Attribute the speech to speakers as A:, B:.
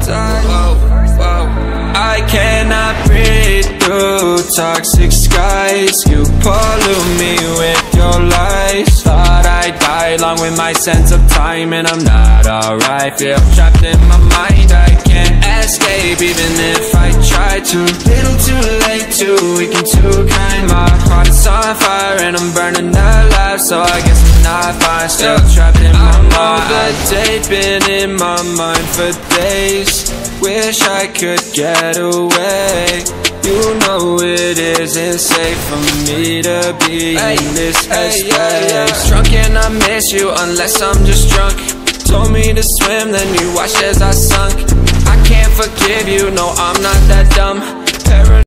A: I cannot breathe through toxic skies. You pollute me with your lies. Thought I'd die along with my sense of time, and I'm not alright. Feel trapped in my mind, I can't escape even if I try to. Little too late, too weak and too kind. My heart is on fire and I'm burning alive, so I guess I'm not fine. Still trapped in my mind. The date been in my mind for days. Wish I could get away. You know it isn't safe for me to be in this headspace. Drunk and I miss you unless I'm just drunk. Told me to swim, then you watched as I sunk. I can't forgive you, no I'm not that dumb.